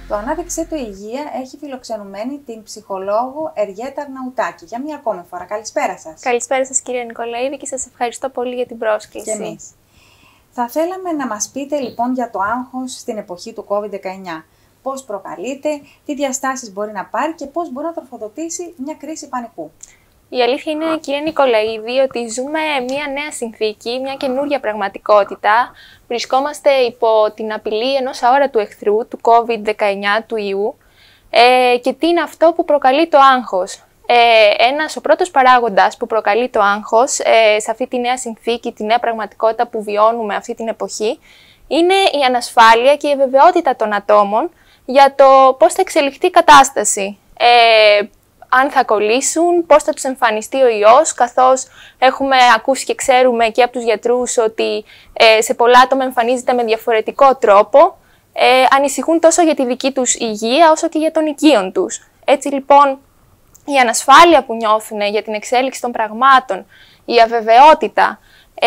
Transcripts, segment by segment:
Το Ανάδειξέ το Υγεία έχει φιλοξενουμένη την ψυχολόγο Εριέτα Αρναουτάκη. Για μία ακόμη φορά. Καλησπέρα σας. Καλησπέρα σας, κυρία Νικολαίδη, και σας ευχαριστώ πολύ για την πρόσκληση. Και εμείς. Θα θέλαμε να μας πείτε λοιπόν για το άγχος στην εποχή του COVID-19. Πώς προκαλείται, τι διαστάσεις μπορεί να πάρει και πώς μπορεί να τροφοδοτήσει μια κρίση πανικού. Η αλήθεια είναι, κυρία Νικολαίδη, ότι ζούμε μια νέα συνθήκη, μια καινούρια πραγματικότητα. Βρισκόμαστε υπό την απειλή ενός αόρατου εχθρού, του COVID-19, του ιού. Και τι είναι αυτό που προκαλεί το άγχος. Ο πρώτος παράγοντας που προκαλεί το άγχος σε αυτή τη νέα συνθήκη, τη νέα πραγματικότητα που βιώνουμε αυτή την εποχή, είναι η ανασφάλεια και η αβεβαιότητα των ατόμων για το πώς θα εξελιχθεί η κατάσταση. Αν θα κολλήσουν, πώς θα τους εμφανιστεί ο ιός, καθώς έχουμε ακούσει και ξέρουμε και από τους γιατρούς ότι σε πολλά άτομα εμφανίζεται με διαφορετικό τρόπο, ανησυχούν τόσο για τη δική τους υγεία όσο και για τον οικείον τους. Έτσι λοιπόν, η ανασφάλεια που νιώθουν για την εξέλιξη των πραγμάτων, η αβεβαιότητα,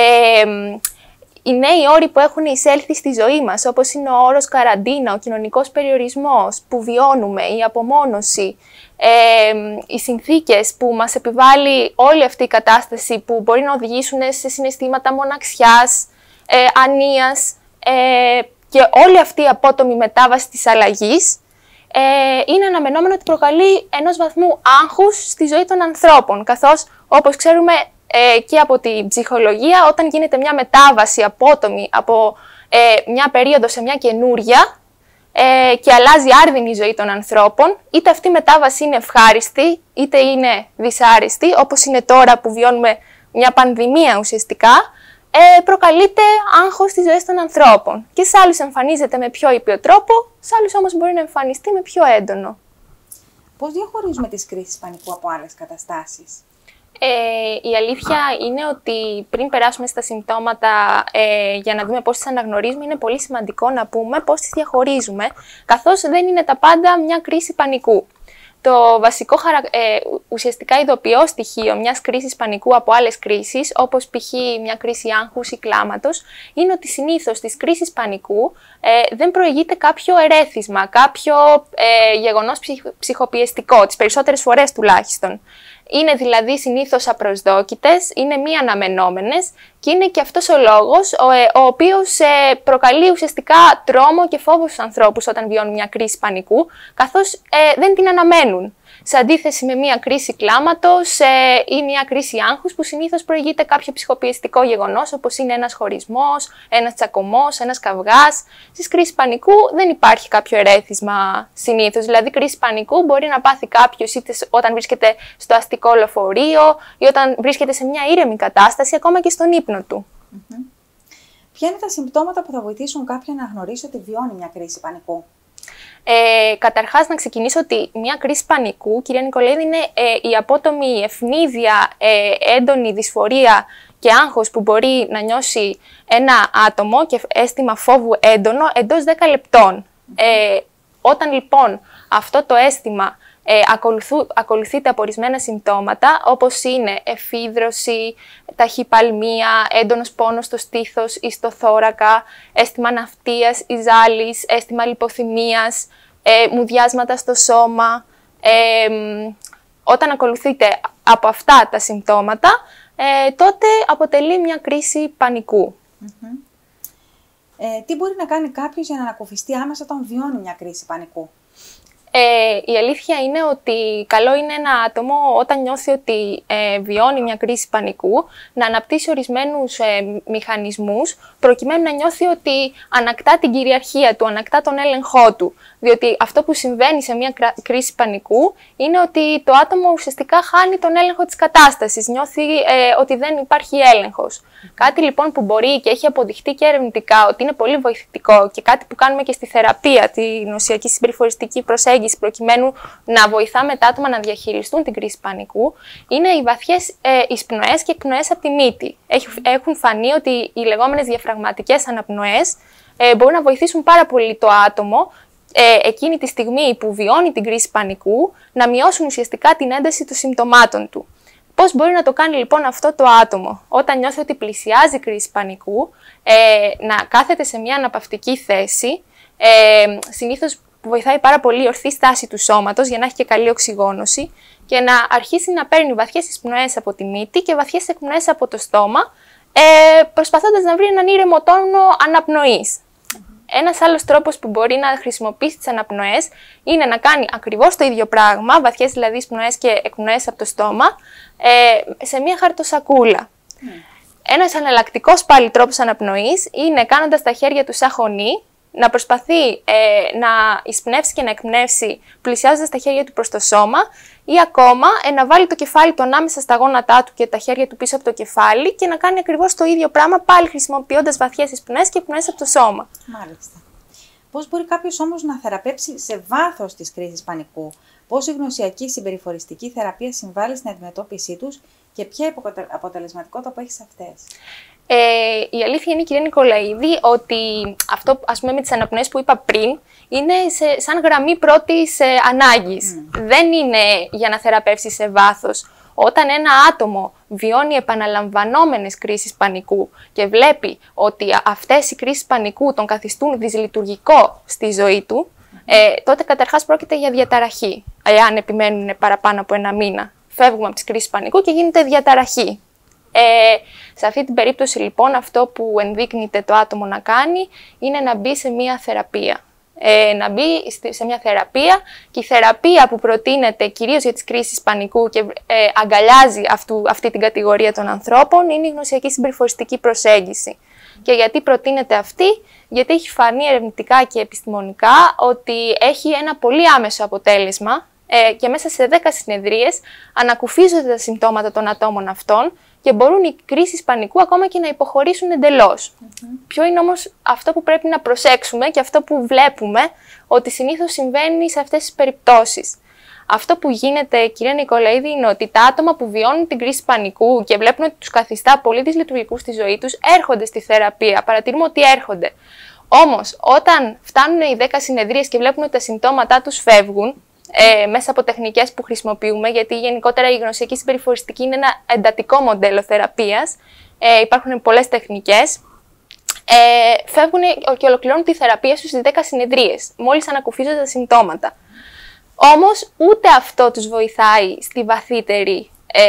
οι νέοι όροι που έχουν εισέλθει στη ζωή μας, όπως είναι ο όρος καραντίνα, ο κοινωνικός περιορισμός που βιώνουμε, η απομόνωση, οι συνθήκες που μας επιβάλλει όλη αυτή η κατάσταση που μπορεί να οδηγήσουν σε συναισθήματα μοναξιάς, ανίας και όλη αυτή η απότομη μετάβαση της αλλαγής, είναι αναμενόμενο ότι προκαλεί ενός βαθμού άγχους στη ζωή των ανθρώπων, καθώς όπως ξέρουμε και από την ψυχολογία, όταν γίνεται μια μετάβαση απότομη από μια περίοδο σε μια καινούρια και αλλάζει άρδινη η ζωή των ανθρώπων, είτε αυτή η μετάβαση είναι ευχάριστη, είτε είναι δυσάρεστη, όπως είναι τώρα που βιώνουμε μια πανδημία ουσιαστικά, προκαλείται άγχος στις ζωές των ανθρώπων. Και σε άλλους εμφανίζεται με πιο ήπιο τρόπο, σε άλλους όμως μπορεί να εμφανιστεί με πιο έντονο. Πώς διαχωρίζουμε τις κρίσεις πανικού από άλλες καταστάσεις? Η αλήθεια είναι ότι πριν περάσουμε στα συμπτώματα για να δούμε πώς τις αναγνωρίζουμε, είναι πολύ σημαντικό να πούμε πώς τις διαχωρίζουμε, καθώς δεν είναι τα πάντα μια κρίση πανικού. Το βασικό ουσιαστικά ειδοποιό στοιχείο μιας κρίσης πανικού από άλλες κρίσεις, όπως π.χ. μια κρίση άγχους ή κλάματος, είναι ότι συνήθως στις κρίσεις πανικού δεν προηγείται κάποιο ερέθισμα, κάποιο γεγονός ψυχοπιεστικό, τις περισσότερες φορές τουλάχιστον. Είναι δηλαδή συνήθως απροσδόκητες, είναι μη αναμενόμενες και είναι και αυτός ο λόγος ο οποίος προκαλεί ουσιαστικά τρόμο και φόβο στους ανθρώπους όταν βιώνουν μια κρίση πανικού, καθώς δεν την αναμένουν. Σε αντίθεση με μια κρίση κλάματος ή μια κρίση άγχους που συνήθως προηγείται κάποιο ψυχοπιεστικό γεγονός, όπως είναι ένας χωρισμός, ένας τσακωμός, ένας καυγάς. Στις κρίσεις πανικού δεν υπάρχει κάποιο ερέθισμα συνήθως. Δηλαδή, κρίση πανικού μπορεί να πάθει κάποιος είτε όταν βρίσκεται στο αστικό λεωφορείο ή όταν βρίσκεται σε μια ήρεμη κατάσταση, ακόμα και στον ύπνο του. Ποια είναι τα συμπτώματα που θα βοηθήσουν κάποιον να γνωρίσει ότι βιώνει μια κρίση πανικού? Καταρχάς, να ξεκινήσω ότι μια κρίση πανικού, κυρία Νικολαίδη, είναι η απότομη ευνίδια, έντονη δυσφορία και άγχος που μπορεί να νιώσει ένα άτομο και αίσθημα φόβου έντονο εντός 10 λεπτών. Όταν λοιπόν αυτό το αίσθημα ακολουθείται από ορισμένα συμπτώματα, όπως είναι εφίδρωση, ταχυπαλμία, έντονος πόνος στο στήθος ή στο θώρακα, αίσθημα ναυτίας ή ζάλης, αίσθημα λιποθυμίας, μουδιάσματα στο σώμα. Όταν ακολουθείται από αυτά τα συμπτώματα, τότε αποτελεί μια κρίση πανικού. Τι μπορεί να κάνει κάποιος για να ανακουφιστεί άμεσα όταν βιώνει μια κρίση πανικού? Η αλήθεια είναι ότι καλό είναι ένα άτομο όταν νιώθει ότι βιώνει μια κρίση πανικού να αναπτύσσει ορισμένους μηχανισμούς προκειμένου να νιώθει ότι ανακτά την κυριαρχία του, ανακτά τον έλεγχό του. Διότι αυτό που συμβαίνει σε μια κρίση πανικού είναι ότι το άτομο ουσιαστικά χάνει τον έλεγχο της κατάστασης, νιώθει ότι δεν υπάρχει έλεγχος. Κάτι λοιπόν που μπορεί και έχει αποδειχτεί και ερευνητικά ότι είναι πολύ βοηθητικό και κάτι που κάνουμε και στη θεραπεία, την νοσιακή συμπεριφοριστική προσέγγιση, προκειμένου να βοηθάμε τα άτομα να διαχειριστούν την κρίση πανικού, είναι οι βαθιές εισπνοές και εκπνοές από τη μύτη. Έχουν φανεί ότι οι λεγόμενες διαφραγματικές αναπνοές μπορούν να βοηθήσουν πάρα πολύ το άτομο εκείνη τη στιγμή που βιώνει την κρίση πανικού να μειώσουν ουσιαστικά την ένταση των συμπτωμάτων του. Πώς μπορεί να το κάνει λοιπόν αυτό το άτομο? Όταν νιώθει ότι πλησιάζει η κρίση πανικού, να κάθεται σε μια αναπαυτική θέση, συνήθως που βοηθάει πάρα πολύ η ορθή στάση του σώματος για να έχει και καλή οξυγόνωση και να αρχίσει να παίρνει βαθιές εισπνοές από τη μύτη και βαθιές εκπνοές από το στόμα, προσπαθώντας να βρει έναν ήρεμο τόνο αναπνοής. Ένας άλλος τρόπος που μπορεί να χρησιμοποιήσει τις αναπνοές είναι να κάνει ακριβώς το ίδιο πράγμα, βαθιές δηλαδή εισπνοές και εκπνοές από το στόμα, σε μια χαρτοσακούλα. Ένας εναλλακτικός πάλι τρόπος αναπνοής είναι κάνοντας τα χέρια του σαν χωνή, να προσπαθεί να εισπνεύσει και να εκπνεύσει πλησιάζοντας τα χέρια του προς το σώμα ή ακόμα να βάλει το κεφάλι του ανάμεσα στα γόνατά του και τα χέρια του πίσω από το κεφάλι και να κάνει ακριβώς το ίδιο πράγμα, πάλι χρησιμοποιώντας βαθιές εισπνές και εκπνές από το σώμα. Μάλιστα. Πώς μπορεί κάποιος όμως να θεραπεύσει σε βάθος τις κρίσεις πανικού, πώς η γνωσιακή συμπεριφοριστική θεραπεία συμβάλλει στην αντιμετώπιση τους και ποια αποτελεσματικότητα που έχει σε αυτές? Η αλήθεια είναι, κυρία Νικολαίδη, ότι αυτό, ας πούμε, με τις αναπνοές που είπα πριν, είναι σαν γραμμή πρώτης ανάγκης. Δεν είναι για να θεραπεύσει σε βάθος. Όταν ένα άτομο βιώνει επαναλαμβανόμενες κρίσεις πανικού και βλέπει ότι αυτές οι κρίσεις πανικού τον καθιστούν δυσλειτουργικό στη ζωή του, τότε καταρχάς πρόκειται για διαταραχή, εάν επιμένουν παραπάνω από ένα μήνα. Φεύγουμε από τις κρίσεις πανικού και γίνεται διαταραχή. Σε αυτή την περίπτωση λοιπόν αυτό που ενδείκνυται το άτομο να κάνει είναι να μπει σε μια θεραπεία. Να μπει σε μια θεραπεία και η θεραπεία που προτείνεται κυρίως για τις κρίσεις πανικού και αγκαλιάζει αυτή την κατηγορία των ανθρώπων είναι η γνωσιακή συμπεριφοριστική προσέγγιση. Και γιατί προτείνεται αυτή? Γιατί έχει φανεί ερευνητικά και επιστημονικά ότι έχει ένα πολύ άμεσο αποτέλεσμα και μέσα σε 10 συνεδρίες ανακουφίζονται τα συμπτώματα των ατόμων αυτών και μπορούν οι κρίσεις πανικού ακόμα και να υποχωρήσουν εντελώς. Ποιο είναι όμως αυτό που πρέπει να προσέξουμε και αυτό που βλέπουμε ότι συνήθως συμβαίνει σε αυτές τις περιπτώσεις? Αυτό που γίνεται, κυρία Νικολαίδη, είναι ότι τα άτομα που βιώνουν την κρίση πανικού και βλέπουν ότι τους καθιστά πολύ δυσλειτουργικούς στη ζωή τους, έρχονται στη θεραπεία. Παρατηρούμε ότι έρχονται. Όμως, όταν φτάνουν οι 10 συνεδρίες και βλέπουν ότι τα συμπτώματά τους φεύγουν, μέσα από τεχνικές που χρησιμοποιούμε, γιατί γενικότερα η γνωσιακή συμπεριφοριστική είναι ένα εντατικό μοντέλο θεραπείας, υπάρχουν πολλές τεχνικές, φεύγουν και ολοκληρώνουν τη θεραπεία στους 10 συνεδρίες, μόλις ανακουφίζονται τα συμπτώματα. Όμως ούτε αυτό τους βοηθάει στη βαθύτερη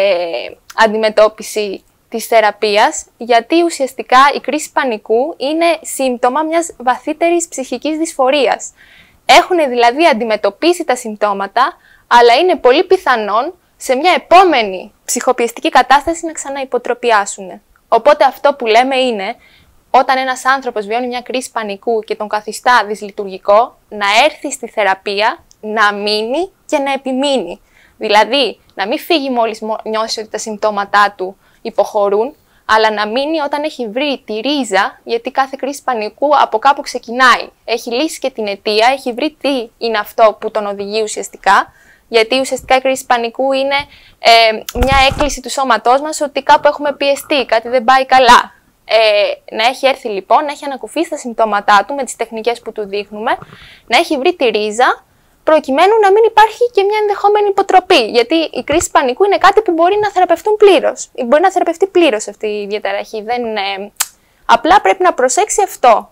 αντιμετώπιση της θεραπείας, γιατί ουσιαστικά η κρίση πανικού είναι σύμπτωμα μιας βαθύτερης ψυχικής δυσφορίας. Έχουν δηλαδή αντιμετωπίσει τα συμπτώματα, αλλά είναι πολύ πιθανόν σε μια επόμενη ψυχοπιεστική κατάσταση να ξαναυποτροπιάσουν. Οπότε αυτό που λέμε είναι, όταν ένας άνθρωπος βιώνει μια κρίση πανικού και τον καθιστά δυσλειτουργικό, να έρθει στη θεραπεία, να μείνει και να επιμείνει. Δηλαδή, να μην φύγει μόλις νιώσει ότι τα συμπτώματά του υποχωρούν, αλλά να μείνει όταν έχει βρει τη ρίζα, γιατί κάθε κρίση πανικού από κάπου ξεκινάει. Έχει λύσει και την αιτία, έχει βρει τι είναι αυτό που τον οδηγεί ουσιαστικά, γιατί ουσιαστικά η κρίση πανικού είναι μια έκκληση του σώματός μας ότι κάπου έχουμε πιεστεί, κάτι δεν πάει καλά. Να έχει έρθει λοιπόν, να έχει ανακουφίσει τα συμπτώματά του με τις τεχνικές που του δείχνουμε, να έχει βρει τη ρίζα, προκειμένου να μην υπάρχει και μια ενδεχόμενη υποτροπή. Γιατί η κρίση πανικού είναι κάτι που μπορεί να θεραπευτούν πλήρως. Μπορεί να θεραπευτεί πλήρως αυτή η διαταραχή. Δεν είναι... Απλά πρέπει να προσέξει αυτό.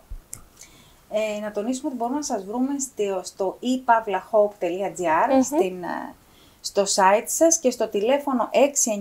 Να τονίσουμε ότι μπορούμε να σας βρούμε στο e-pavlahope.gr, στο site σας και στο τηλέφωνο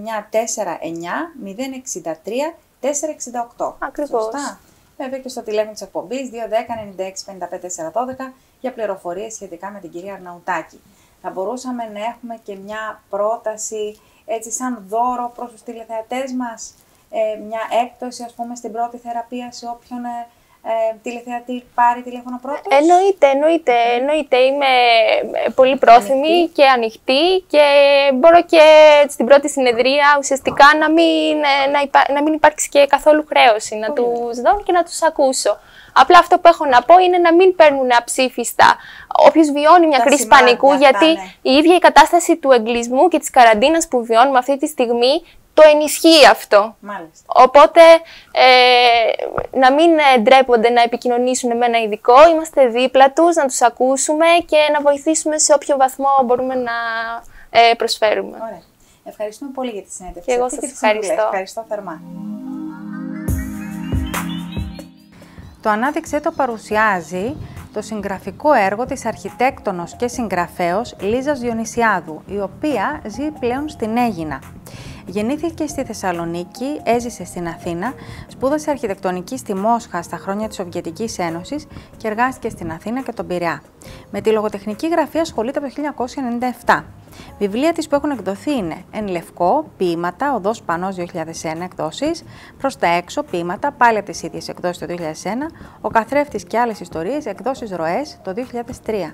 6949 063 468. Ακριβώς. Σωστά. Βέβαια και στο τηλέφωνο της εκπομπής 210-96-55-412 για πληροφορίες σχετικά με την κυρία Αρναουτάκη. Θα μπορούσαμε να έχουμε και μια πρόταση έτσι σαν δώρο προς τους τηλεθεατές μας, μια έκπτωση ας πούμε στην πρώτη θεραπεία σε όποιον τηλεθεατή πάρει τηλέφωνο πρώτος. Εννοείται. Είμαι πολύ πρόθυμη και ανοιχτή και μπορώ και στην πρώτη συνεδρία ουσιαστικά να μην υπάρξει και καθόλου χρέωση, να τους δω και να τους ακούσω. Απλά αυτό που έχω να πω είναι να μην παίρνουν αψήφιστα όποιος βιώνει μια κρίση πανικού, γιατί η ίδια η κατάσταση του εγκλισμού και της καραντίνας που βιώνουμε αυτή τη στιγμή το ενισχύει αυτό. Μάλιστα. Οπότε να μην ντρέπονται να επικοινωνήσουν με ένα ειδικό, είμαστε δίπλα τους, να τους ακούσουμε και να βοηθήσουμε σε όποιο βαθμό μπορούμε να προσφέρουμε. Ωραία. Ευχαριστούμε πολύ για τη συνέντευξη. Και εγώ σας ευχαριστώ. Ευχαριστώ θερμά. Το Ανάδειξέ το παρουσιάζει το το συγγραφικό έργο της αρχιτέκτονος και συγγραφέως Λίζας Διονυσιάδου, η οποία ζει πλέον στην Αίγινα. Γεννήθηκε στη Θεσσαλονίκη, έζησε στην Αθήνα, σπούδασε αρχιτεκτονική στη Μόσχα στα χρόνια της Σοβιετικής Ένωσης και εργάστηκε στην Αθήνα και τον Πειραιά. Με τη λογοτεχνική γραφή ασχολείται από το 1997. Βιβλία της που έχουν εκδοθεί είναι «Εν Λευκό», ποίηματα, «Οδός Πανός» 2001 εκδόσεις, «Προς τα έξω», ποίηματα, πάλι από τις ίδιες εκδόσεις το 2001, «Ο Καθρέφτης και άλλες ιστορίες», εκδόσεις Ροές το 2003.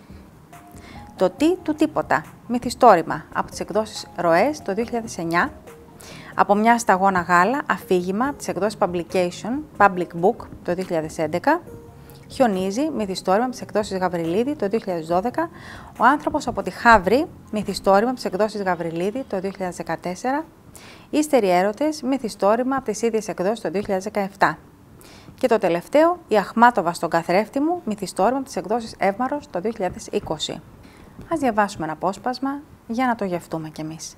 «Το τι του τίποτα», μυθιστόρημα, από τις εκδόσεις Ροές το 2009, «Από μια σταγόνα γάλα», αφήγημα, από τις εκδόσεις Public Book το 2011, «Χιονίζει», μυθιστόρημα από τις εκδόσεις Γαβριλίδη το 2012, «Ο άνθρωπος από τη Χαύρη», μυθιστόρημα από τις εκδόσεις Γαβριλίδη το 2014, «Ύστεροι έρωτες», μυθιστόρημα από τις ίδιες εκδόσεις το 2017. Και το τελευταίο, «Η Αχμάτοβα στον καθρέφτη μου», μυθιστόρημα από τις εκδόσεις Εύμαρος το 2020. Ας διαβάσουμε ένα απόσπασμα για να το γευτούμε κι εμείς.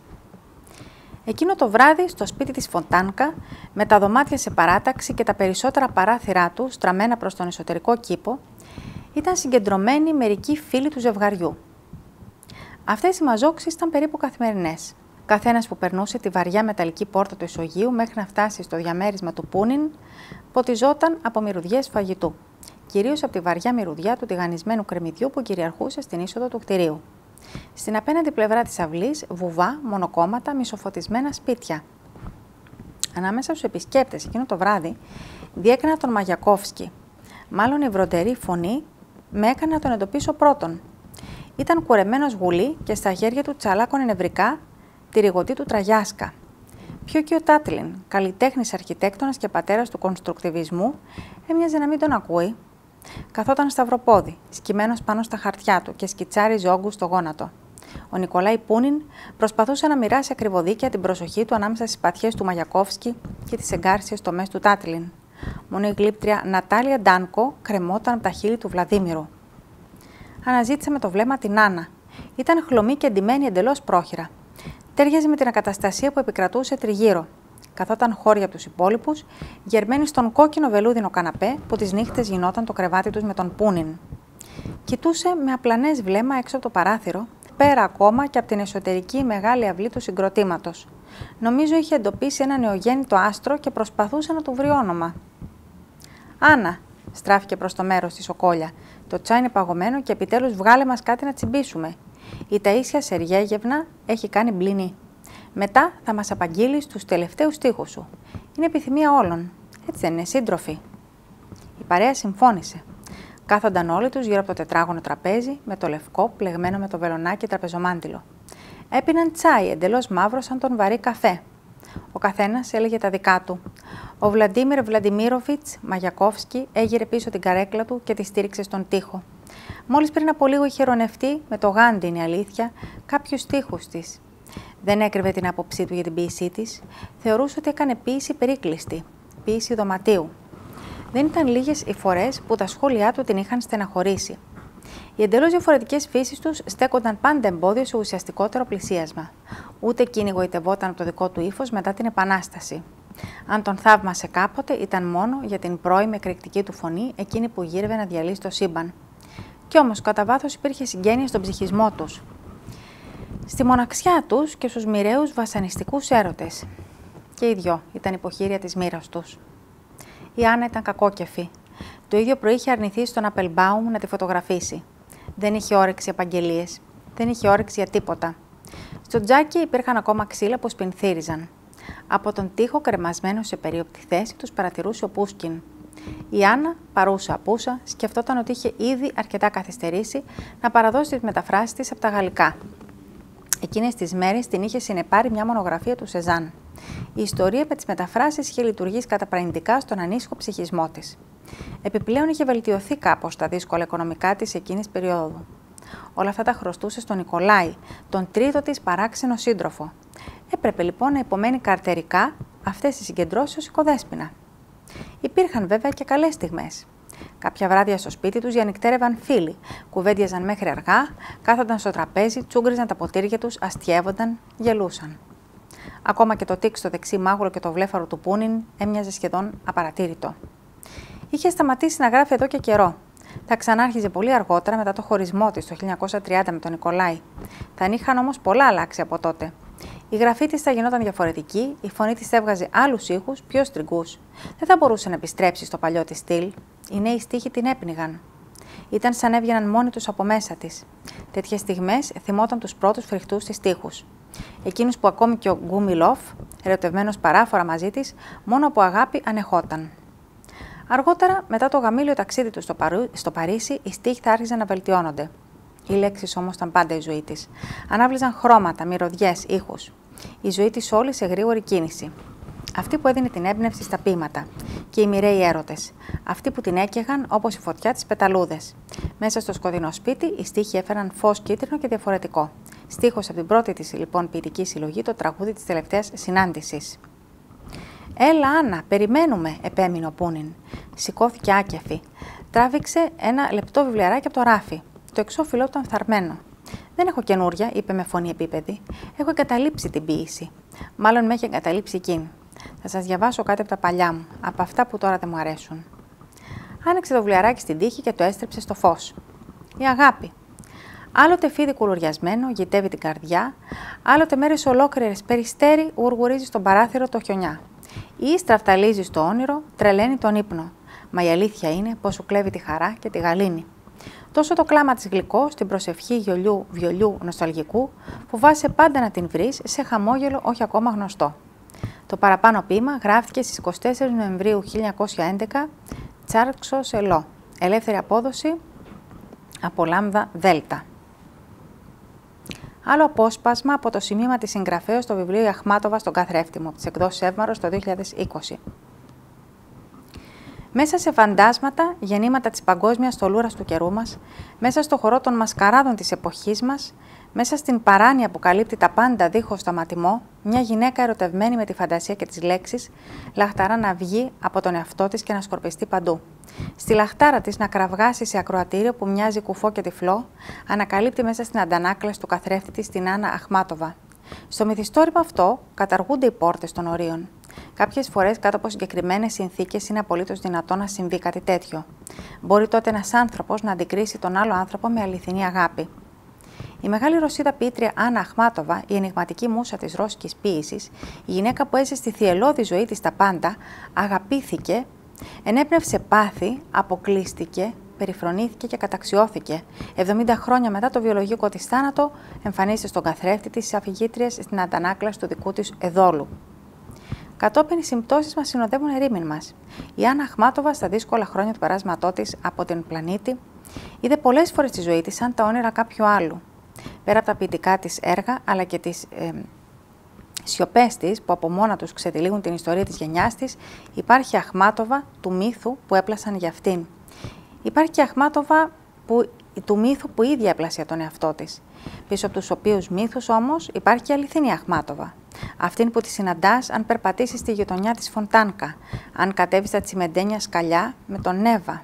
Εκείνο το βράδυ, στο σπίτι της Φοντάνκα, με τα δωμάτια σε παράταξη και τα περισσότερα παράθυρά του στραμμένα προς τον εσωτερικό κήπο, ήταν συγκεντρωμένοι μερικοί φίλοι του ζευγαριού. Αυτές οι μαζόξεις ήταν περίπου καθημερινές. Καθένας που περνούσε τη βαριά μεταλλική πόρτα του ισογείου μέχρι να φτάσει στο διαμέρισμα του Πούνιν, ποτιζόταν από μυρωδιές φαγητού, κυρίως από τη βαριά μυρωδιά του τηγανισμένου κρεμμυδιού που κυριαρχούσε στην είσοδο του κτηρίου. Στην απέναντι πλευρά της αυλής, βουβά, μονοκόμματα, μισοφωτισμένα σπίτια. Ανάμεσα στους επισκέπτες εκείνο το βράδυ, διέκρινα τον Μαγιακόφσκι. Μάλλον η βροντερή φωνή με έκανε να τον εντοπίσω πρώτον. Ήταν κουρεμένος γουλή και στα χέρια του τσαλάκωνε νευρικά τη ρηγωτή του Τραγιάσκα. Πιο και ο Τάτλιν, καλλιτέχνης αρχιτέκτονας και πατέρας του κονστρουκτιβισμού, έμοιαζε να μην τον ακούει. Καθόταν σταυροπόδι, σκυμμένος πάνω στα χαρτιά του και σκιτσάριζε όγκους στο γόνατο. Ο Νικολάη Πούνιν προσπαθούσε να μοιράσει ακριβωδίκαια την προσοχή του ανάμεσα στις σπαθιές του Μαγιακόφσκι και τις εγκάρσιες τομές του Τάτλιν. Μόνο η γλύπτρια Νατάλια Ντάνκο κρεμόταν από τα χείλη του Βλαδίμηρου. Αναζήτησε με το βλέμμα την Άννα. Ήταν χλωμή και ντυμένη εντελώς πρόχειρα. Τέριαζε με την ακαταστασία που επικρατούσε τριγύρω. Καθόταν χώρια από τους υπόλοιπους, γερμένη στον κόκκινο βελούδινο καναπέ που τις νύχτες γινόταν το κρεβάτι τους με τον Πούνιν. Κοιτούσε με απλανές βλέμμα έξω από το παράθυρο, πέρα ακόμα και από την εσωτερική μεγάλη αυλή του συγκροτήματος. Νομίζω είχε εντοπίσει ένα νεογέννητο άστρο και προσπαθούσε να του βρει όνομα. «Άννα», στράφηκε προς το μέρος της ο Κόλια, «το τσάι είναι παγωμένο και επιτέλους βγάλε μας κάτι να τσιμπήσουμε. Η Ταΐσια Σεργέγευνα έχει κάνει μπλινί. Μετά θα μας απαγγείλεις τους τελευταίους στίχους σου. Είναι επιθυμία όλων. Έτσι δεν είναι, σύντροφοι?» Η παρέα συμφώνησε. Κάθονταν όλοι τους γύρω από το τετράγωνο τραπέζι με το λευκό πλεγμένο με το βελονάκι τραπεζομάντιλο. Έπιναν τσάι εντελώς μαύρο σαν τον βαρύ καφέ. Ο καθένας έλεγε τα δικά του. Ο Βλαντίμιρ Βλαντιμίροβιτς Μαγιακόφσκι έγειρε πίσω την καρέκλα του και τη στήριξε στον τοίχο. Μόλις πριν από λίγο είχε ειρωνευτεί με το Γάντι, είναι αλήθεια, κάποιους στίχους της. Δεν έκρυβε την άποψή του για την ποίησή της. Θεωρούσε ότι έκανε ποίηση περίκλειστη, ποίηση δωματίου. Δεν ήταν λίγες οι φορές που τα σχόλιά του την είχαν στεναχωρήσει. Οι εντελώς διαφορετικές φύσεις τους στέκονταν πάντα εμπόδιο σε ουσιαστικότερο πλησίασμα. Ούτε εκείνη γοητευόταν από το δικό του ύφος μετά την Επανάσταση. Αν τον θαύμασε κάποτε, ήταν μόνο για την πρώιμη εκρηκτική του φωνή, εκείνη που γύρευε να διαλύσει το σύμπαν. Κι όμως, κατά βάθος υπήρχε συγγένεια στον ψυχισμό τους. Στη μοναξιά τους και στους μοιραίους βασανιστικούς έρωτες. Και οι δυο ήταν υποχείρια της μοίρας τους. Η Άννα ήταν κακόκεφη. Το ίδιο πρωί είχε αρνηθεί στον Applebaum να τη φωτογραφίσει. Δεν είχε όρεξη επαγγελίες. Δεν είχε όρεξη για τίποτα. Στο τζάκι υπήρχαν ακόμα ξύλα που σπινθύριζαν. Από τον τοίχο κρεμασμένο σε περίοπτη θέση τους παρατηρούσε ο Πούσκιν. Η Άννα, παρούσα απούσα, σκεφτόταν ότι είχε ήδη αρκετά καθυστερήσει να παραδώσει τις μεταφράσεις της από τα γαλλικά. Εκείνες τις μέρες την είχε συνεπάρει μια μονογραφία του Σεζάν. Η ιστορία με τις μεταφράσεις είχε λειτουργήσει καταπραγητικά στον ανήσυχο ψυχισμό της. Επιπλέον είχε βελτιωθεί κάπως τα δύσκολα οικονομικά της εκείνης περίοδου. Όλα αυτά τα χρωστούσε στον Νικολάη, τον τρίτο της παράξενο σύντροφο. Έπρεπε λοιπόν να υπομένει καρτερικά αυτές τις συγκεντρώσεις ως οικοδέσποινα. Υπήρχαν βέβαια και καλές στιγμές. Κάποια βράδια στο σπίτι τους διανυκτέρευαν φίλοι, κουβέντιαζαν μέχρι αργά, κάθονταν στο τραπέζι, τσούγκριζαν τα ποτήρια τους, αστιεύονταν, γελούσαν. Ακόμα και το τικ στο δεξί μάγουλο και το βλέφαρο του Πούνιν έμοιαζε σχεδόν απαρατήρητο. Είχε σταματήσει να γράφει εδώ και καιρό. Θα ξανάρχιζε πολύ αργότερα μετά το χωρισμό της το 1930 με τον Νικολάη. Θα είχαν όμως πολλά αλλάξει από τότε. Η γραφή της θα γινόταν διαφορετική, η φωνή της έβγαζε άλλους ήχους, πιο στριγκούς. Δεν θα μπορούσε να επιστρέψει στο παλιό της στυλ. Οι νέοι στίχοι την έπνιγαν. Ήταν σαν έβγαιναν μόνοι τους από μέσα της. Τέτοιες στιγμές θυμόταν τους πρώτους φρικτούς της στίχους. Εκείνους που ακόμη και ο Γκούμιλοφ, ερωτευμένος παράφορα μαζί της, μόνο από αγάπη ανεχόταν. Αργότερα, μετά το γαμήλιο ταξίδι του στο Παρίσι, οι στίχοι θα άρχιζαν να βελτιώνονται. Οι λέξεις όμως ήταν πάντα η ζωή της. Ανάβλιζαν χρώματα, μυρωδιές, ήχους. Η ζωή της όλη σε γρήγορη κίνηση. Αυτή που έδινε την έμπνευση στα ποίηματα και οι μοιραίοι έρωτες. Αυτοί που την έκαιγαν όπως η φωτιά τις πεταλούδες. Μέσα στο σκοτεινό σπίτι, οι στίχοι έφεραν φως κίτρινο και διαφορετικό. Στίχος από την πρώτη της λοιπόν ποιητική συλλογή, το τραγούδι της τελευταίας συνάντησης. «Έλα, Άννα, περιμένουμε», επέμεινε ο Πούνιν. Σηκώθηκε άκεφη. Τράβηξε ένα λεπτό βιβλιαράκι από το ράφι. Το εξώφυλλό ήταν φθαρμένο. «Δεν έχω καινούρια», είπε με φωνή επίπεδη. «Έχω εγκαταλείψει την ποίηση. Μάλλον με έχει εγκαταλείψει εκείνη. Θα σας διαβάσω κάτι από τα παλιά μου, από αυτά που τώρα δεν μου αρέσουν». Άνοιξε το βιβλιαράκι στην τύχη και το έστρεψε στο φως. Η αγάπη. Άλλοτε φίδι κουλουριασμένο γητεύει την καρδιά, άλλοτε μέρες ολόκληρες περιστέρι ουργουρίζει στον παράθυρο το χιονιά. Η ύστρα φταλίζει στο όνειρο, τρελαίνει τον ύπνο. Μα η αλήθεια είναι πως σου κλέβει τη χαρά και τη γαλήνη. Τόσο το κλάμα της γλυκό, στην προσευχή βιολιού νοσταλγικού, φοβάσαι πάντα να την βρεις σε χαμόγελο όχι ακόμα γνωστό. Το παραπάνω ποίημα γράφτηκε στις 24 Νοεμβρίου 1911, Τσάρξο Σελό, ελεύθερη απόδοση από Λάμδα Δέλτα. Άλλο απόσπασμα από το σημείωμα της συγγραφέως στο βιβλίο «Η Αχμάτοβα στον καθρέφτη μου» από τις εκδόσεις Εύμαρος το 2020. Μέσα σε φαντάσματα, γεννήματα της παγκόσμιας στολούρας του καιρού μας, μέσα στο χορό των μασκαράδων της εποχής μας, μέσα στην παράνοια που καλύπτει τα πάντα δίχως σταματημό, μια γυναίκα ερωτευμένη με τη φαντασία και τις λέξεις, λαχταρά να βγει από τον εαυτό της και να σκορπιστεί παντού. Στη λαχτάρα της να κραυγάσει σε ακροατήριο που μοιάζει κουφό και τυφλό, ανακαλύπτει μέσα στην αντανάκλαση του καθρέφτη της την Άννα Αχμάτοβα. Στο μυθιστόρημα αυτό καταργούνται οι πόρτες των ορίων. Κάποιες φορές, κάτω από συγκεκριμένες συνθήκες, είναι απολύτως δυνατό να συμβεί κάτι τέτοιο. Μπορεί τότε ένας άνθρωπος να αντικρίσει τον άλλο άνθρωπο με αληθινή αγάπη. Η μεγάλη Ρωσίδα ποιήτρια Άννα Αχμάτοβα, η ενιγματική μούσα της ρώσικης ποίησης, η γυναίκα που έζησε στη θυελλώδη ζωή της τα πάντα, αγαπήθηκε, ενέπνευσε πάθη, αποκλείστηκε, περιφρονήθηκε και καταξιώθηκε. 70 χρόνια μετά το βιολογικό της θάνατο, εμφανίζεται στον καθρέφτη της αφηγήτριας στην αντανάκλαση του δικού της εδόλου. Κατόπιν οι συμπτώσεις μας συνοδεύουν ερήμην μας. Η Άννα Αχμάτοβα, στα δύσκολα χρόνια του περάσματό της από την πλανήτη, είδε πολλές φορές τη ζωή της σαν τα όνειρα κάποιου άλλου. Πέρα από τα ποιητικά της έργα, αλλά και τις σιωπές της, που από μόνα τους ξετυλίγουν την ιστορία της γενιάς της, υπάρχει Αχμάτοβα του μύθου που έπλασαν για αυτήν. Υπάρχει και Αχμάτοβα του μύθου που ίδια έπλασε για τον εαυτό της. Πίσω από τους οποίους μύθους όμως υπάρχει και αληθινή Αχμάτοβα. Αυτήν που τη συναντάς αν περπατήσεις στη γειτονιά της Φοντάνκα, αν κατέβεις στα τσιμεντένια σκαλιά με τον Νέβα.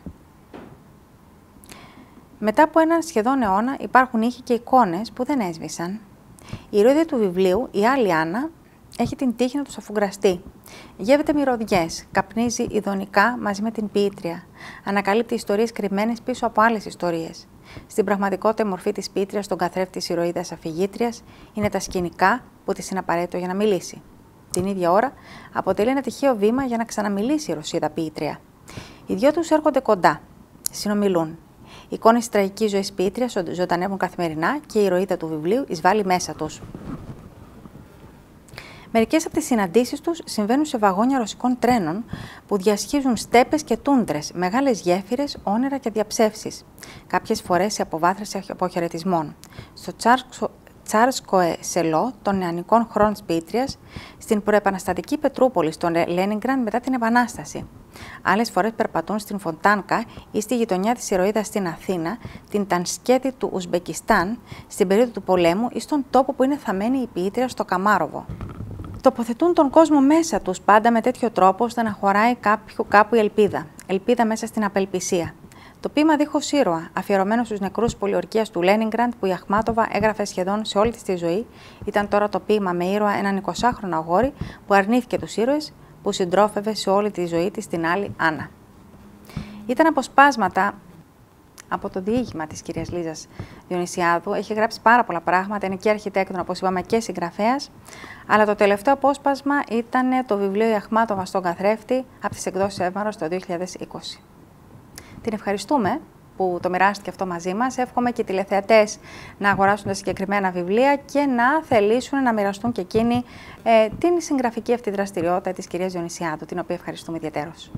Μετά από έναν σχεδόν αιώνα υπάρχουν ήχοι και εικόνες που δεν έσβησαν. Η ηρωίδα του βιβλίου, η άλλη Άννα, έχει την τύχη να τους αφουγκραστεί. Γεύεται μυρωδιές, καπνίζει ειδονικά μαζί με την ποιήτρια. Ανακαλύπτει ιστορίες κρυμμένες πίσω από άλλες ιστορίες. Στην πραγματικότητα, η μορφή της ποιήτριας στον καθρέφτη της ηρωίδας αφηγήτριας είναι τα σκηνικά που της είναι απαραίτητο για να μιλήσει. Την ίδια ώρα, αποτελεί ένα τυχαίο βήμα για να ξαναμιλήσει η Ρωσίδα ποιήτρια. Οι δυο τους έρχονται κοντά, συνομιλούν. Οι εικόνες της τραγικής ζωής ποιήτριας ζωντανεύουν καθημερινά και η ηρωίδα του βιβλίου εισβάλλει μέσα τους. Μερικές από τις συναντήσεις τους συμβαίνουν σε βαγόνια ρωσικών τρένων που διασχίζουν στέπες και τούντρες, μεγάλες γέφυρες, όνειρα και διαψεύσεις. Κάποιες φορές σε αποβάθρεση αποχαιρετισμών. Στο Τσάρσκοε Σελό των νεανικών χρόνων της ποιήτριας, στην προεπαναστατική Πετρούπολη, στο Λένιγκραντ μετά την Επανάσταση. Άλλες φορές περπατούν στην Φοντάνκα ή στη γειτονιά της ηρωίδας στην Αθήνα, την Τανσκέτη του Ουσμπεκιστάν, στην περίοδο του πολέμου ή στον τόπο που είναι θαμένη η ποιήτρια στο Καμάροβο. Τοποθετούν τον κόσμο μέσα τους πάντα με τέτοιο τρόπο ώστε να χωράει κάπου η ελπίδα. Ελπίδα μέσα στην απελπισία. Το ποίημα Δίχως ήρωα, αφιερωμένο στους νεκρούς πολιορκίας του Λένιγκραντ που η Αχμάτοβα έγραφε σχεδόν σε όλη της τη ζωή, ήταν τώρα το ποίημα με ήρωα έναν 20χρονο αγόρι που αρνήθηκε τους ήρωες που συντρόφευε σε όλη τη ζωή της την άλλη Άννα. Ήταν αποσπάσματα από το διήγημα της κυρίας Λίζας Διονυσιάδου. Έχει γράψει πάρα πολλά πράγματα, είναι και αρχιτέκτονα, όπως είπαμε, και συγγραφέας. Αλλά το τελευταίο απόσπασμα ήταν το βιβλίο «Η Αχμάτοβα στον καθρέφτη» από τις εκδόσεις Εύμαρος το 2020. Την ευχαριστούμε που το μοιράστηκε αυτό μαζί μας. Εύχομαι και οι τηλεθεατές να αγοράσουν τα συγκεκριμένα βιβλία και να θελήσουν να μοιραστούν και εκείνοι την συγγραφική αυτή δραστηριότητα της κυρίας Διονυσιάδου, την οποία ευχαριστούμε ιδιαίτερως.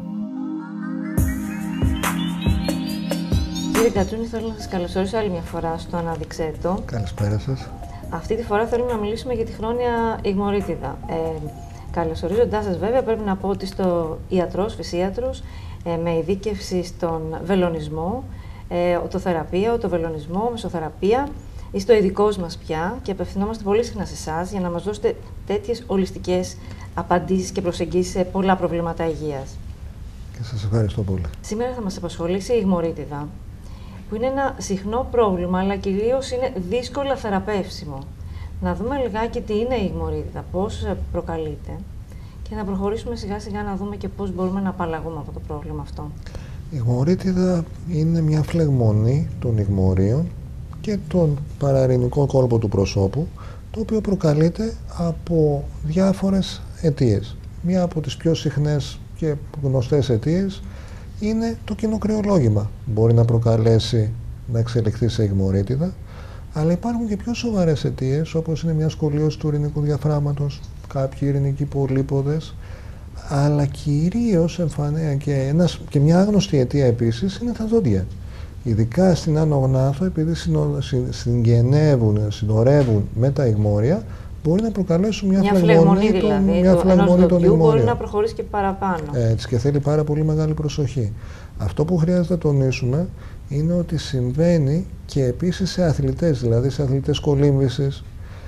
Κύριε Κατσούνη, θέλω να σας καλωσορίσω άλλη μια φορά στο Ανάδειξέ Το. Καλησπέρα σας. Αυτή τη φορά θέλουμε να μιλήσουμε για τη χρόνια ιγμωρίτιδα. Καλωσορίζοντάς σας, βέβαια, πρέπει να πω ότι στο ιατρός, φυσίατρος, με ειδίκευση στον βελονισμό, οτοθεραπεία, οτοβελονισμό, μεσοθεραπεία, είστε ο ειδικός μας πια και απευθυνόμαστε πολύ συχνά σε εσάς για να μας δώσετε τέτοιες ολιστικές απαντήσεις και προσεγγίσεις σε πολλά προβλήματα υγείας. Και σας ευχαριστώ πολύ. Σήμερα θα μας απασχολήσει η ιγμωρίτιδα, που είναι ένα συχνό πρόβλημα, αλλά κυρίως είναι δύσκολα θεραπεύσιμο. Να δούμε λιγάκι τι είναι η ιγμωρίτιδα, πώς προκαλείται και να προχωρήσουμε σιγά σιγά να δούμε και πώς μπορούμε να απαλλαγούμε από το πρόβλημα αυτό. Η ιγμωρίτιδα είναι μια φλεγμονή των ιγμωρίων και τον παραρρηνικό κόλπο του προσώπου, το οποίο προκαλείται από διάφορες αιτίες. Μία από τις πιο συχνές και γνωστές αιτίες είναι το κοινοκρεολόγημα. Μπορεί να προκαλέσει να εξελιχθεί σε ιγμωρίτιδα, αλλά υπάρχουν και πιο σοβαρές αιτίες, όπως είναι μια σκολίωση του ειρηνικού διαφράγματος, κάποιοι ειρηνικοί πολύποδες, αλλά κυρίως και μια άγνωστη αιτία επίσης είναι τα δόντια. Ειδικά στην Άνω Γνάθο, επειδή συνορεύουν με τα ιγμόρια, μπορεί να προκαλέσουν μια φλεγμονή των ιγμόριων. Μπορεί να προχωρήσει και παραπάνω. Έτσι, και θέλει πάρα πολύ μεγάλη προσοχή. Αυτό που χρειάζεται να τονίσουμε είναι ότι συμβαίνει και επίσης σε αθλητές, δηλαδή σε αθλητές κολύμβησης,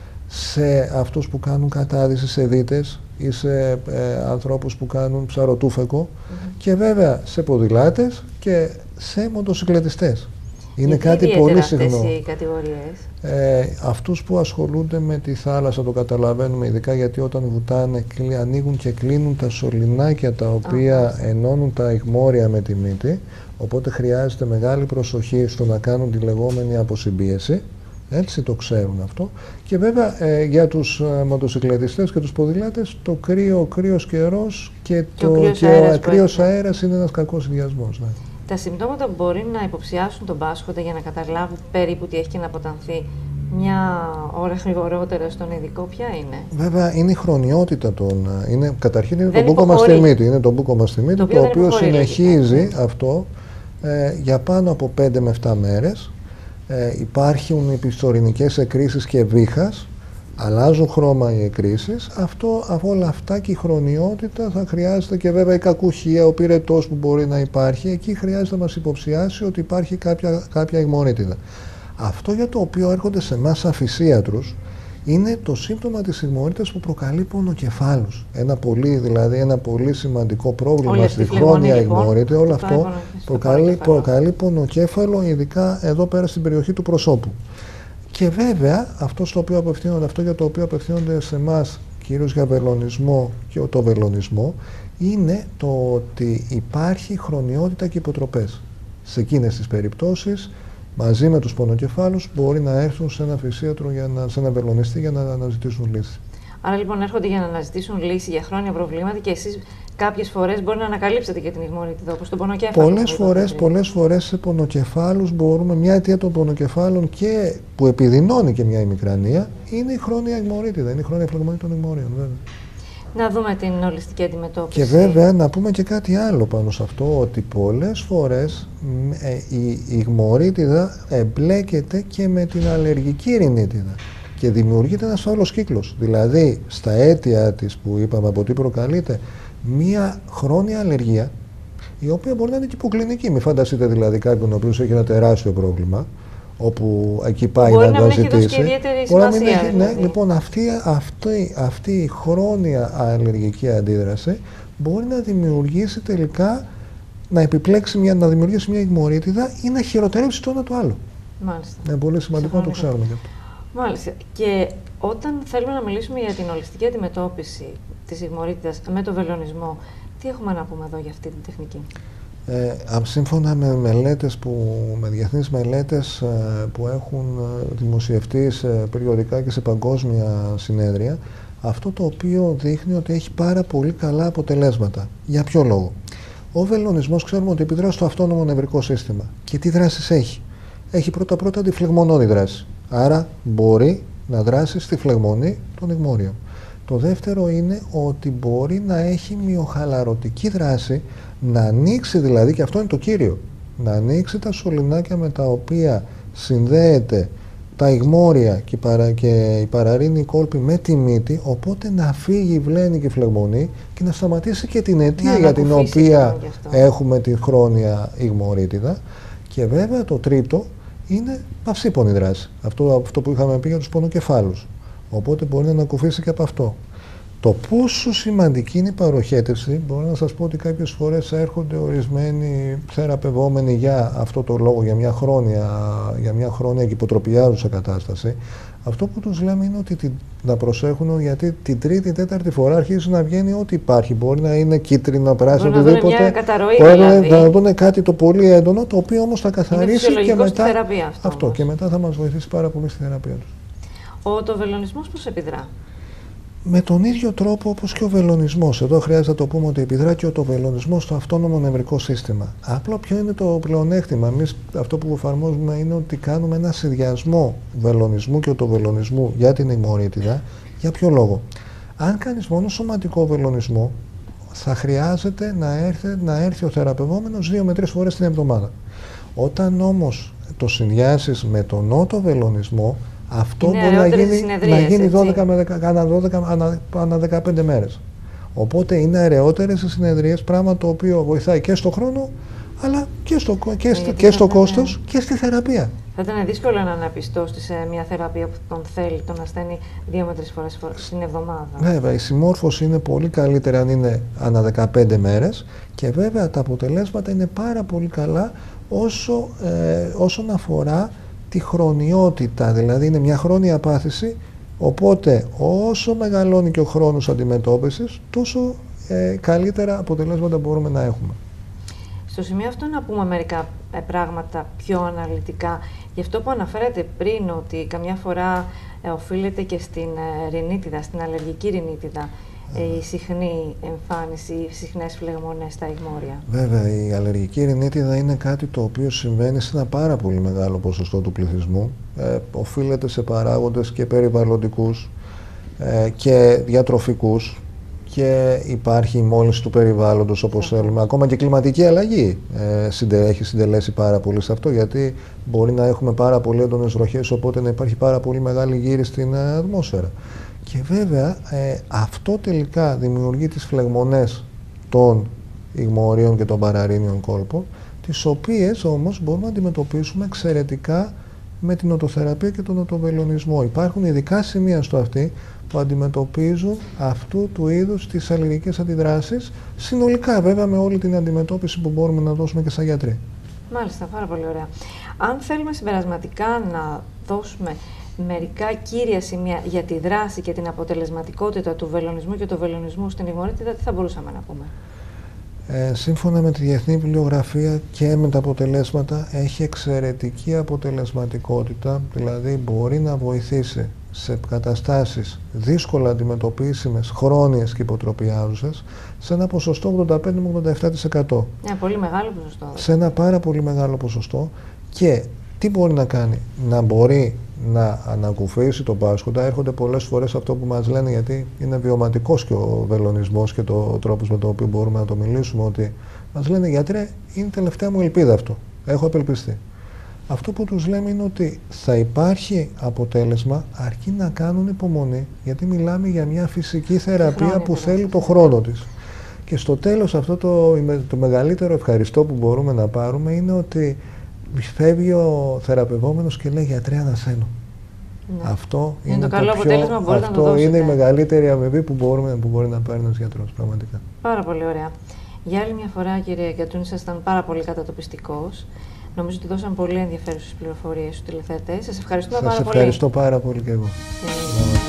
σε αυτούς που κάνουν κατάδυση σε δίτες ή σε ανθρώπους που κάνουν ψαροτούφεκο και βέβαια σε ποδηλάτες και σε μοτοσυκλετιστές. Είναι κάτι πολύ συχνό. Οι κατηγορίες. Αυτούς που ασχολούνται με τη θάλασσα το καταλαβαίνουμε, ειδικά γιατί όταν βουτάνε ανοίγουν και κλείνουν τα σωληνάκια τα οποία ενώνουν τα ιγμόρια με τη μύτη, οπότε χρειάζεται μεγάλη προσοχή στο να κάνουν τη λεγόμενη αποσυμπίεση. Έτσι το ξέρουν αυτό. Και βέβαια για τους μοτοσυκλετιστές και τους ποδηλάτες το ο κρύος καιρός και ο κρύος αέρας είναι ένας κακός συνδυασμός. Ναι. Τα συμπτώματα που μπορεί να υποψιάσουν τον πάσχοντα για να καταλάβει περίπου τι έχει και να αποτανθεί μια ώρα γρηγορότερα στον ειδικό, ποια είναι? Βέβαια είναι η χρονιότητα καταρχήν είναι το μπούκομα στη μύτη. Είναι το μπούκομα στη μύτη, το οποίο συνεχίζει αυτό για πάνω από 5 με 7 μέρες. Υπάρχουν επιστορηνικές εκκρίσεις και βήχας, αλλάζουν χρώμα οι εκκρίσεις. Όλα αυτά και η χρονιότητα θα χρειάζεται και βέβαια η κακουχία, ο πυρετός που μπορεί να υπάρχει. Εκεί χρειάζεται να μας υποψιάσει ότι υπάρχει κάποια ιγμωρίτιδα. Αυτό για το οποίο έρχονται σε εμάς σαν φυσίατρους είναι το σύμπτωμα της ιγμωρίτιδας που προκαλεί πονοκεφάλους. Ένα πολύ σημαντικό πρόβλημα στη χρόνια ιγμωρίτιδα. Όλο αυτό προκαλεί πονοκέφαλο, ειδικά εδώ πέρα στην περιοχή του προσώπου. Και βέβαια αυτό για το οποίο απευθύνονται σε εμάς κυρίως για βελονισμό και οτοβελονισμό είναι το ότι υπάρχει χρονιότητα και υποτροπές. Σε εκείνες τις περιπτώσεις, μαζί με τους πονοκεφάλους μπορεί να έρθουν σε ένα φυσίατρο, σε ένα βελονιστή για να αναζητήσουν λύση. Άρα λοιπόν έρχονται για να αναζητήσουν λύση για χρόνια προβλήματα και εσείς κάποιες φορές μπορεί να ανακαλύψετε και την ιγμωρίτιδα, όπως τον πονοκέφαλο. Πολλές φορές σε πονοκεφάλους μια αιτία των πονοκεφάλων και που επιδεινώνει και μια ημικρανία είναι η χρόνια ιγμωρίτιδα, είναι η χρόνια φλεγμονή των ιγμόριων. Βέβαια. Να δούμε την ολιστική αντιμετώπιση. Και βέβαια να πούμε και κάτι άλλο πάνω σε αυτό, ότι πολλές φορές η ιγμωρίτιδα εμπλέκεται και με την αλλεργική ρινίτιδα και δημιουργείται ένας φαύλος κύκλος. Δηλαδή στα αίτια της που είπαμε από τι προκαλείται, μία χρόνια αλλεργία, η οποία μπορεί να είναι και υποκλινική. Μην φανταστείτε δηλαδή κάποιον ο οποίος έχει ένα τεράστιο πρόβλημα, όπου εκεί πάει να το ζητήσει. Λοιπόν, αυτή η χρόνια αλλεργική αντίδραση μπορεί να δημιουργήσει τελικά, να δημιουργήσει μια ιγμωρίτιδα ή να χειροτερεύσει το ένα το άλλο. Μάλιστα. Είναι πολύ σημαντικό να το ξέρουμε. Μάλιστα. Και όταν θέλουμε να μιλήσουμε για την ολιστική αντιμετώπιση της ιγμωρίτιδας με το βελονισμό, τι έχουμε να πούμε εδώ για αυτή την τεχνική? Σύμφωνα με διεθνείς μελέτες που έχουν δημοσιευτεί περιοδικά και σε παγκόσμια συνέδρια, αυτό το οποίο δείχνει ότι έχει πάρα πολύ καλά αποτελέσματα. Για ποιο λόγο? Ο βελονισμός ξέρουμε ότι επιδρά στο αυτόνομο νευρικό σύστημα. Και τι δράσεις έχει? Έχει πρώτα-πρώτα τη φλεγμονώδη δράση. Άρα μπορεί να δράσει στη φλεγμονή των ιγμόριων. Το δεύτερο είναι ότι μπορεί να έχει μυοχαλαρωτική δράση, να ανοίξει δηλαδή, και αυτό είναι το κύριο, να ανοίξει τα σωληνάκια με τα οποία συνδέεται τα ιγμόρια και η παραρρήνη κόλπη με τη μύτη, οπότε να φύγει η βλένη και η φλεγμονή και να σταματήσει και την αιτία για την οποία έχουμε τη χρόνια ιγμωρίτιδα. Και βέβαια το τρίτο είναι παυσίπονη δράση, αυτό που είχαμε πει για τους πονοκεφάλους. Οπότε μπορεί να ανακουφίσει και από αυτό. Το πόσο σημαντική είναι η παροχέτευση, μπορώ να σας πω ότι κάποιες φορές έρχονται ορισμένοι θεραπευόμενοι για αυτό το λόγο, για μια χρόνια και υποτροπιάζουσα κατάσταση. Αυτό που τους λέμε είναι ότι να προσέχουν, γιατί την τρίτη, τέταρτη φορά αρχίζει να βγαίνει ό,τι υπάρχει. Μπορεί να είναι κίτρινα, πράσινο, οτιδήποτε. Μπορεί να δουν κάτι το πολύ έντονο, το οποίο όμως θα καθαρίσει και μετά. Αυτό και μετά θα μας βοηθήσει πάρα πολύ στη θεραπεία τους. Το βελονισμός πώς επιδρά? Με τον ίδιο τρόπο όπως και ο βελονισμός. Εδώ χρειάζεται να το πούμε ότι επιδρά και το βελονισμό στο αυτόνομο νευρικό σύστημα. Απλά ποιο είναι το πλεονέκτημα? Εμείς αυτό που εφαρμόζουμε είναι ότι κάνουμε ένα συνδυασμό βελονισμού και οτοβελονισμού για την ιγμωρίτιδα. Για ποιο λόγο? Αν κάνεις μόνο σωματικό βελονισμό, θα χρειάζεται να έρθει ο θεραπευόμενος 2 με 3 φορές την εβδομάδα. Όταν όμως το συνδυάσεις με τον οτοβελονισμό, αυτό μπορεί να γίνει 12 ανά 15 μέρες. Οπότε είναι αραιότερες οι συνεδρίες, πράγμα το οποίο βοηθάει και στο χρόνο, αλλά και στο κόστος και στη θεραπεία. Θα ήταν δύσκολο να αναπιστώσει σε μια θεραπεία που τον θέλει τον ασθενή 2 με 3 φορές την εβδομάδα. Βέβαια, η συμμόρφωση είναι πολύ καλύτερη αν είναι ανά 15 μέρες και βέβαια τα αποτελέσματα είναι πάρα πολύ καλά όσον αφορά τη χρονιότητα, δηλαδή είναι μια χρόνια πάθηση, οπότε όσο μεγαλώνει και ο χρόνος αντιμετώπισης, τόσο καλύτερα αποτελέσματα μπορούμε να έχουμε. Στο σημείο αυτό να πούμε μερικά πράγματα πιο αναλυτικά. Γι' αυτό που αναφέρατε πριν, ότι καμιά φορά οφείλεται και στην ρινίτιδα, στην αλλεργική ρινίτιδα, η συχνή εμφάνιση, οι συχνές φλεγμονές στα ιγμόρια. Βέβαια, η αλλεργική ρινίτιδα είναι κάτι το οποίο συμβαίνει σε ένα πάρα πολύ μεγάλο ποσοστό του πληθυσμού. Οφείλεται σε παράγοντες και περιβαλλοντικούς και διατροφικούς και υπάρχει η μόλυνση του περιβάλλοντος όπως θέλουμε. Ακόμα και η κλιματική αλλαγή έχει συντελέσει πάρα πολύ σε αυτό, γιατί μπορεί να έχουμε πάρα πολύ έντονες βροχές, οπότε να υπάρχει πάρα πολύ μεγάλη γύρι στην ατμόσφαιρα. Και βέβαια αυτό τελικά δημιουργεί τις φλεγμονές των ιγμορίων και των παραρρήνιων κόλπων, τις οποίες όμως μπορούμε να αντιμετωπίσουμε εξαιρετικά με την οτοθεραπεία και τον οτοβελονισμό. Υπάρχουν ειδικά σημεία στο αυτί που αντιμετωπίζουν αυτού του είδους τις αλλεργικές αντιδράσεις, συνολικά βέβαια με όλη την αντιμετώπιση που μπορούμε να δώσουμε και σαν γιατροί. Μάλιστα, πάρα πολύ ωραία. Αν θέλουμε συμπερασματικά να δώσουμε μερικά κύρια σημεία για τη δράση και την αποτελεσματικότητα του βελονισμού και του βελονισμού στην ιγμωρίτιδα, τι θα μπορούσαμε να πούμε? Σύμφωνα με τη διεθνή βιβλιογραφία και με τα αποτελέσματα, έχει εξαιρετική αποτελεσματικότητα, δηλαδή μπορεί να βοηθήσει σε καταστάσεις δύσκολα αντιμετωπίσιμες, χρόνιες και υποτροπιάζουσες, σε ένα ποσοστό 85 με 87%. Ένα πολύ μεγάλο ποσοστό. Σε ένα πάρα πολύ μεγάλο ποσοστό. Και τι μπορεί να κάνει? Να μπορεί να ανακουφίσει τον πάσχοντα. Έρχονται πολλές φορές αυτό που μας λένε, γιατί είναι βιωματικός και ο βελονισμός και το τρόπος με τον οποίο μπορούμε να το μιλήσουμε, ότι μας λένε, γιατρέ, είναι η τελευταία μου ελπίδα αυτό. Έχω απελπιστεί. Αυτό που τους λέμε είναι ότι θα υπάρχει αποτέλεσμα, αρκεί να κάνουν υπομονή, γιατί μιλάμε για μια φυσική θεραπεία που θέλει το χρόνο της. Και στο τέλος αυτό το μεγαλύτερο ευχαριστώ που μπορούμε να πάρουμε είναι ότι φεύγει ο θεραπευόμενος και λέει, γιατρέ, ανασένω. Ναι. Αυτό είναι το καλό αποτέλεσμα που μπορείτε να το δώσετε. Είναι η μεγαλύτερη αμοιβή που μπορεί να πάρει ένας γιατρός, πραγματικά. Πάρα πολύ ωραία. Για άλλη μια φορά, κύριε Γκατζούν, ήσασταν πάρα πολύ κατατοπιστικός. Νομίζω ότι δώσαν πολύ ενδιαφέρουσες πληροφορίες στους τηλεθεατές. Σας ευχαριστούμε πάρα πολύ. Σας ευχαριστώ πάρα πολύ και εγώ.